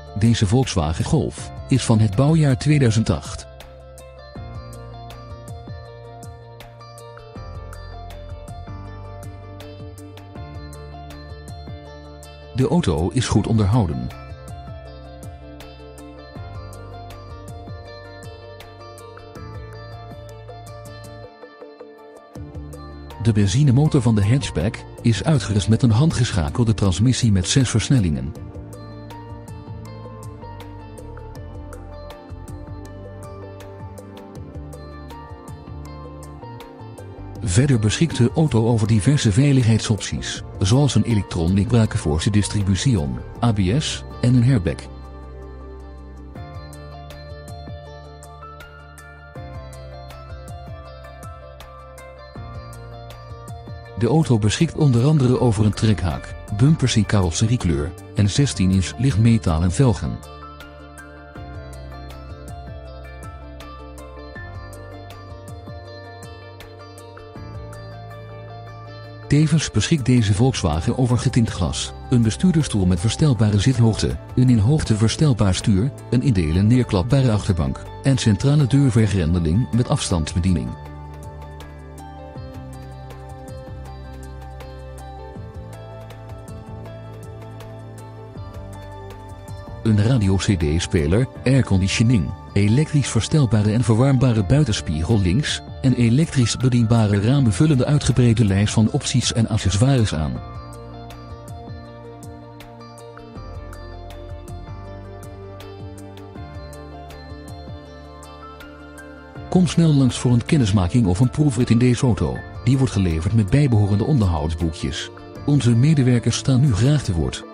Deze Volkswagen Golf is van het bouwjaar 2008. De auto is goed onderhouden. De benzinemotor van de hatchback is uitgerust met een handgeschakelde transmissie met 6 versnellingen. Verder beschikt de auto over diverse veiligheidsopties, zoals een Electronic Brake Force Distribution, ABS en een airbag. De auto beschikt onder andere over een trekhaak, bumpers in carrosseriekleur en 16-inch lichtmetalen velgen. Tevens beschikt deze Volkswagen over getint glas, een bestuurdersstoel met verstelbare zithoogte, een in hoogte verstelbaar stuur, een in delen neerklapbare achterbank en centrale deurvergrendeling met afstandsbediening. Een radio-cd-speler, airconditioning, elektrisch verstelbare en verwarmbare buitenspiegel links en elektrisch bedienbare ramen vullen de uitgebreide lijst van opties en accessoires aan. Kom snel langs voor een kennismaking of een proefrit in deze auto. Die wordt geleverd met bijbehorende onderhoudsboekjes. Onze medewerkers staan nu graag te woord.